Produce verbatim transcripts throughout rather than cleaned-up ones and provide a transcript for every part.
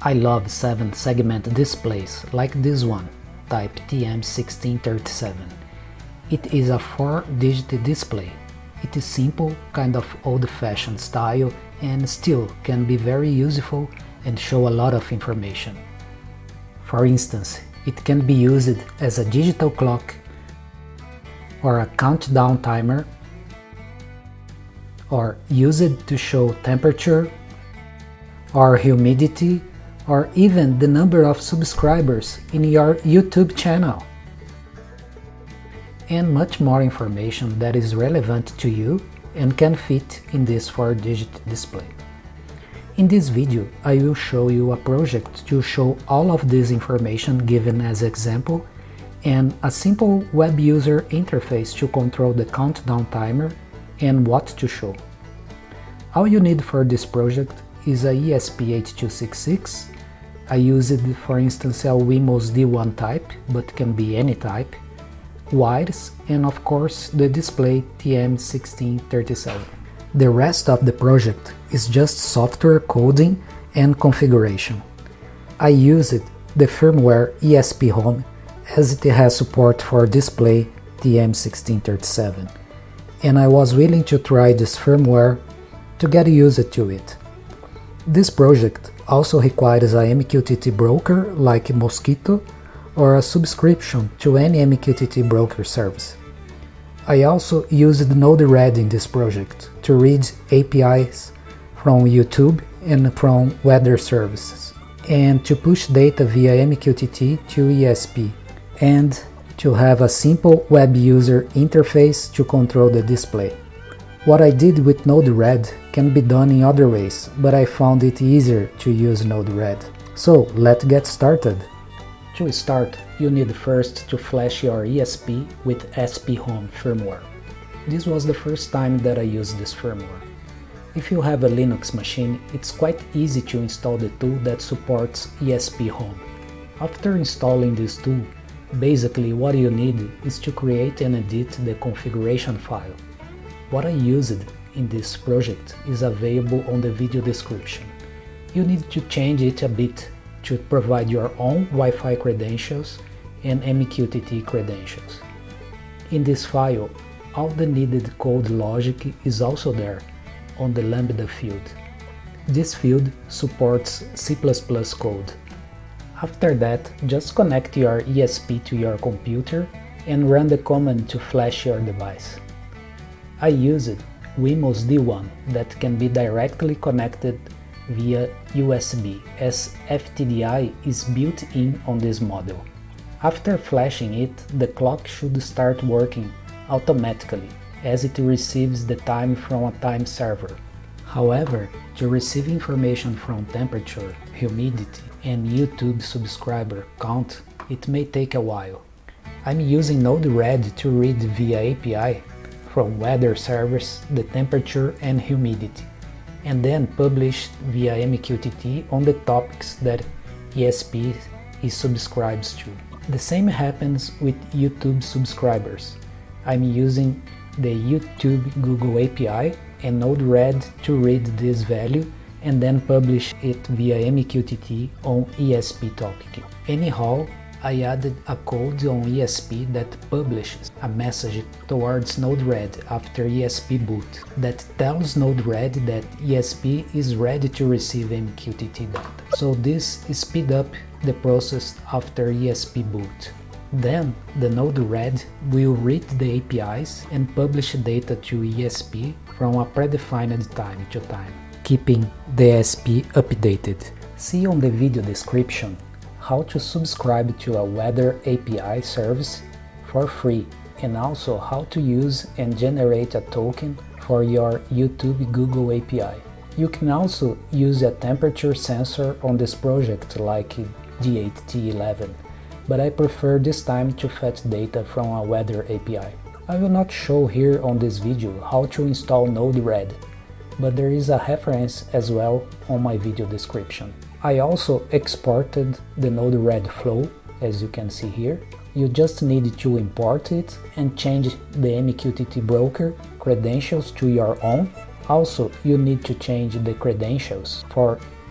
I love seven segment displays like this one, type T M sixteen thirty-seven. It is a four digit display. It is simple, kind of old-fashioned style, and still can be very useful and show a lot of information. For instance, it can be used as a digital clock, or a countdown timer, or used to show temperature, or humidity, or even the number of subscribers in your YouTube channel. And much more information that is relevant to you and can fit in this four digit display. In this video, I will show you a project to show all of this information given as example, and a simple web user interface to control the countdown timer and what to show. All you need for this project is a E S P eight two six six. I used, for instance, a Wemos D one type, but can be any type, wires, and of course the display T M sixteen thirty-seven. The rest of the project is just software coding and configuration. I used the firmware ESPHome as it has support for display T M sixteen thirty-seven, and I was willing to try this firmware to get used to it. This project also requires a M Q T T broker like Mosquitto or a subscription to any M Q T T broker service. I also used NodeRed in this project to read A P Is from YouTube and from weather services, and to push data via M Q T T to E S P, and to have a simple web user interface to control the display. What I did with NodeRed can be done in other ways, but I found it easier to use NodeRed. So let's get started. To start, you need first to flash your E S P with ESPHome firmware. This was the first time that I used this firmware. If you have a Linux machine, it's quite easy to install the tool that supports ESPHome. After installing this tool, basically what you need is to create and edit the configuration file. What I used in this project is available on the video description. You need to change it a bit to provide your own Wi-Fi credentials and M Q T T credentials. In this file, all the needed code logic is also there on the Lambda field. This field supports C plus plus code. After that, just connect your E S P to your computer and run the command to flash your device. I used Wemos D one that can be directly connected via U S B, as F T D I is built in on this model. After flashing it, the clock should start working automatically, as it receives the time from a time server. However, to receive information from temperature, humidity, and YouTube subscriber count, it may take a while. I'm using NodeRed to read via A P I from weather servers the temperature and humidity, and then publish via M Q T T on the topics that E S P is subscribed to. The same happens with YouTube subscribers. I'm using the YouTube Google A P I and NodeRed to read this value and then publish it via M Q T T on E S P topic. Anyhow, I added a code on E S P that publishes a message towards NodeRed after E S P boot that tells NodeRed that E S P is ready to receive M Q T T data. So this speeds up the process after E S P boot. Then the NodeRed will read the A P Is and publish data to E S P from a predefined time to time, keeping the E S P updated. See on the video description how to subscribe to a weather A P I service for free, and also how to use and generate a token for your YouTube Google A P I. You can also use a temperature sensor on this project like D eight T eleven, but I prefer this time to fetch data from a weather A P I. I will not show here on this video how to install NodeRed, but there is a reference as well on my video description. I also exported the NodeRed flow, as you can see here. You just need to import it and change the M Q T T broker credentials to your own. Also, you need to change the credentials for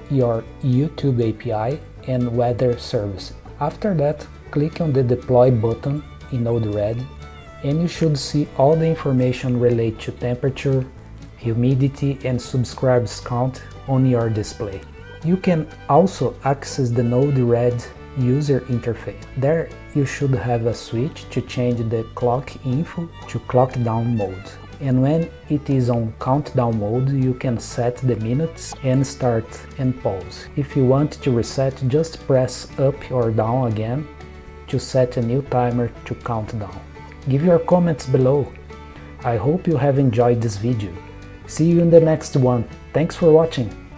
your YouTube A P I and weather service. After that, click on the Deploy button in NodeRed and you should see all the information related to temperature, humidity and subscribers count on your display. You can also access the NodeRed user interface. There you should have a switch to change the clock info to clock down mode. And when it is on countdown mode, you can set the minutes and start and pause. If you want to reset, just press up or down again to set a new timer to count down. Give your comments below. I hope you have enjoyed this video. See you in the next one. Thanks for watching.